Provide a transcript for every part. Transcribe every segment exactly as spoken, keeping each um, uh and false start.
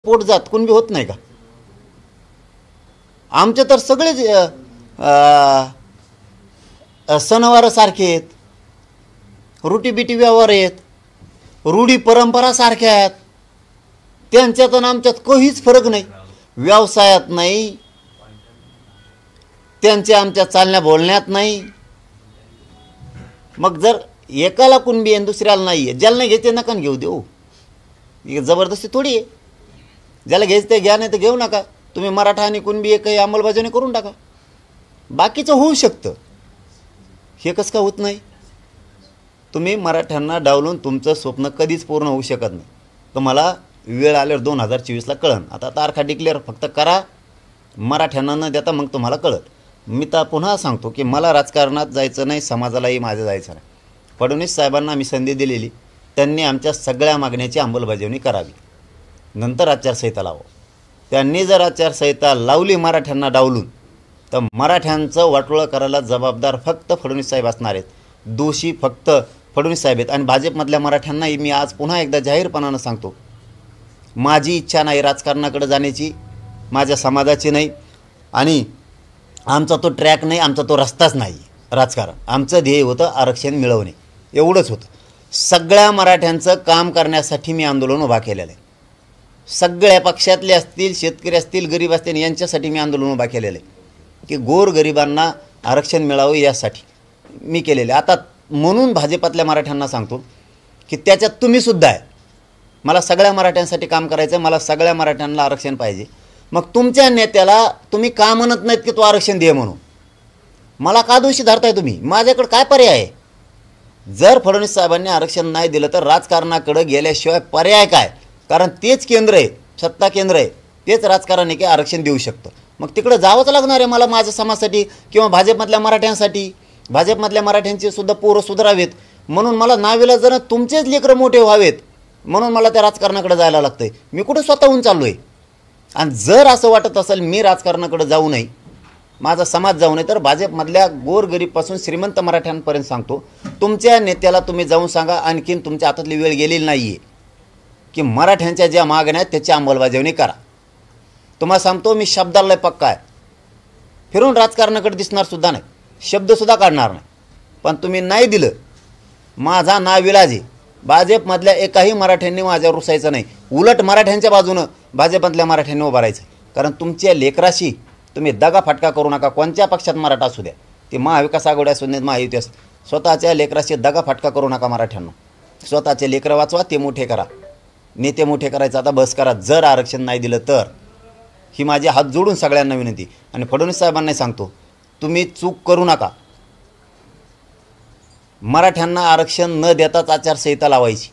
पोट जात कुणबी होत नाही का? आमचे तर सगळेच सणवार सारखे आहेत, रुटीबिटी व्यवहार आहेत, रूढी परंपरा सारख्या आहेत. त्यांच्यात आणि आमच्यात काहीच फरक नाही, व्यवसायात नाही, त्यांच्या आमच्या चालण्या बोलण्यात नाही. मग जर एकाला कुणबी आहे दुसऱ्याला नाही आहे, ज्याला नाही घ्यायचे नका घेऊ देऊ. जबरदस्ती थोडी आहे. ज्याला घ्यायचं ते घ्या, नाही तर घेऊ नका. तुम्ही मराठा आणि कुणबी एकही अंमलबजावणी करून टाका. बाकीचं होऊ शकतं, हे कसं का होत नाही? तुम्ही मराठ्यांना डावलून तुमचं स्वप्न कधीच पूर्ण होऊ शकत नाही. तुम्हाला वेळ आल्यावर दोन हजार चोवीसला कळन. आता तारखा डिक्लेअर फक्त करा, मराठ्यांना न देता मग तुम्हाला कळत. मी तर पुन्हा सांगतो की मला राजकारणात जायचं नाही, समाजालाही माझं जायचं नाही. फडणवीस साहेबांना मी संधी दिलेली, त्यांनी आमच्या सगळ्या मागण्याची अंमलबजावणी करावी, नंतर आचारसंहिता लावा. त्यांनी जर आचारसंहिता लावली मराठ्यांना डावलून, तर मराठ्यांचं वाटोळं करायला जबाबदार फक्त फडणवीस साहेब असणार आहेत. दोषी फक्त फडणवीस साहेब आहेत. आणि भाजपमधल्या मराठ्यांनाही मी आज पुन्हा एकदा जाहीरपणानं सांगतो, माझी इच्छा नाही राजकारणाकडे जाण्याची, माझ्या समाजाची नाही, आणि आमचा तो ट्रॅक नाही, आमचा तो रस्ताच नाही राजकारण. आमचं ध्येय होतं आरक्षण मिळवणे, एवढंच होतं. सगळ्या मराठ्यांचं काम करण्यासाठी मी आंदोलन उभा केलेलं आहे. सगळ्या पक्षातले असतील, शेतकरी असतील, गरीब असतील, यांच्यासाठी मी आंदोलन उभा केलेलं आहे की गोरगरिबांना आरक्षण मिळावं यासाठी मी केलेले. आता म्हणून भाजपातल्या मराठ्यांना सांगतो की त्याच्यात तुम्हीसुद्धा आहे. मला सगळ्या मराठ्यांसाठी काम करायचं आहे, मला सगळ्या मराठ्यांना आरक्षण पाहिजे. मग तुमच्या नेत्याला तुम्ही का म्हणत नाहीत की तो आरक्षण दे म्हणून? मला का दोषी धरताय तुम्ही? माझ्याकडे काय पर्याय आहे? जर फडणवीस साहेबांनी आरक्षण नाही दिलं तर राजकारणाकडे गेल्याशिवाय पर्याय काय? कारण तेच केंद्र आहे, सत्ता केंद्र आहे, तेच राजकारण आहे की आरक्षण देऊ शकतं. मग तिकडं जावंच लागणार आहे मला, माझ्या समाजासाठी किंवा भाजपमधल्या मराठ्यांसाठी. भाजपमधल्या मराठ्यांचे सुद्धा पोरं सुधारावेत म्हणून मला नाविलाजानं तुमचेच लेकरं मोठे व्हावेत म्हणून मला त्या राजकारणाकडे जायला लागतं आहे. मी कुठं स्वतःहून चाललो आहे? आणि जर असं वाटत असेल मी राजकारणाकडे जाऊ नये, माझा समाज जाऊ नये, तर भाजपमधल्या गोरगरीबपासून श्रीमंत मराठ्यांपर्यंत सांगतो, तुमच्या नेत्याला तुम्ही जाऊन सांगा, आणखीन तुमच्या हातातली वेळ गेलेली नाही आहे की मराठ्यांच्या ज्या मागण्या आहेत त्याची अंमलबजावणी करा. तुम्हाला सांगतो मी शब्दाला पक्का आहे, फिरून राजकारणाकडे दिसणार सुद्धा नाही, शब्दसुद्धा काढणार नाही. पण तुम्ही नाही दिलं, माझा नाविलाज आहे. भाजपमधल्या एकाही मराठ्यांनी माझ्यावर रुसायचं नाही, उलट मराठ्यांच्या बाजूनं भाजपमधल्या मराठ्यांनी उभं राहायचं. कारण तुमच्या लेकराशी तुम्ही दगा फटका करू नका. कोणत्या पक्षात मराठा असू द्या, ते महाविकास आघाडी असू देत, महायुती असू, स्वतःच्या लेकराशी दगा फटका करू नका मराठ्यांना. स्वतःचे लेकरं वाचवा, ते मोठे करा, नेते मोठे करायचं आता बस करा. जर आरक्षण नाही दिलं तर ही माझी हात जोडून सगळ्यांना विनंती. आणि फडणवीस साहेबांना सांगतो, तुम्ही चूक करू नका. मराठ्यांना आरक्षण न देताच आचारसंहिता लावायची,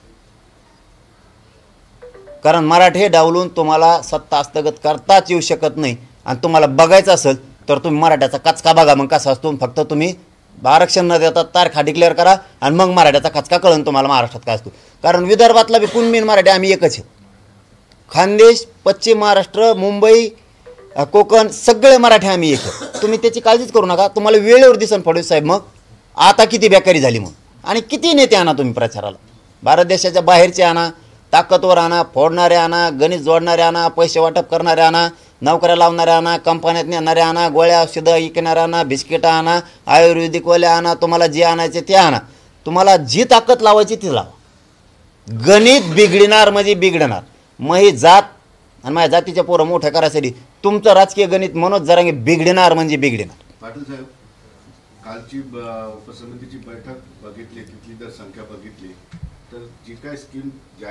कारण मराठे डावलून तुम्हाला सत्ता हस्तगत करताच येऊ शकत नाही. आणि तुम्हाला बघायचं असेल तर तुम्ही मराठ्याचा कचका बघा, मग कसा असतो. फक्त तुम्ही आरक्षण न देता तारखा डिक्लेअर करा आणि मग मराठ्याचा कचका कळन तुम्हाला महाराष्ट्रात काय असतो. कारण विदर्भातला बी कुणबी मराठी आम्ही एकच आहे. खानदेश, पश्चिम महाराष्ट्र, मुंबई, कोकण सगळे मराठी आम्ही एक आहे. तुम्ही त्याची काळजीच करू नका. तुम्हाला वेळेवर दिसन फडणवीस साहेब मग आता किती बेकारी झाली मग. आणि किती नेते आणा तुम्ही प्रचाराला, भारत देशाच्या बाहेरचे आणा, ताकदवर आणा, फोडणारे आणा, गणित जोडणारे आणा, पैसे वाटप करणारे आणा, नोकऱ्या लावणारे आणा, कंपन्यात नेणारे आणा, गोळ्या औषधं विकणारे आणा, बिस्किटं आणा, आयुर्वेदिकवाले आणा, तुम्हाला जे आणायचे ते आणा. तुम्हाला जी ताकद लावायची ती लावा. गणित बिघडणार म्हणजे बिघडणार. मग ही जात आणि माझ्या जातीच्या पोरं मोठं करायसाठी तुमचं राजकीय गणित मनोज जरांगे बिघडणार म्हणजे बिघडणार. पाटील साहेब, कालची उपसमितीची बैठक बघितली, तिथली जर संख्या बघितली तर जी काय स्कीम